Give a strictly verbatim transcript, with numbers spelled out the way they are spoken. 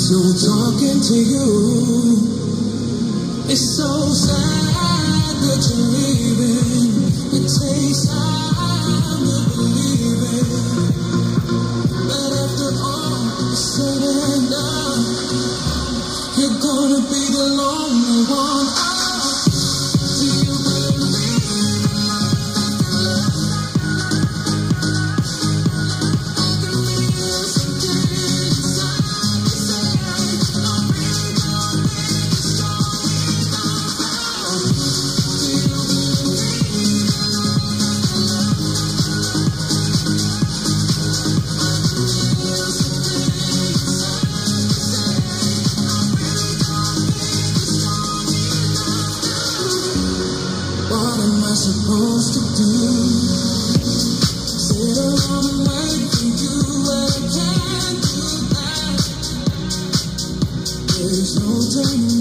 So talking to you, it's so sad that you're leaving. It takes time to believe it, but after all is said and done, you're gonna be the lonely one. Oh, do you believe in love? I can feel something inside me say, I'll reach your reach, story now. Do you believe in love? I can feel something inside me say, I'll reach your reach, story now. What am I supposed to do? Sit around and wait for you, but I can't do that. There's no turning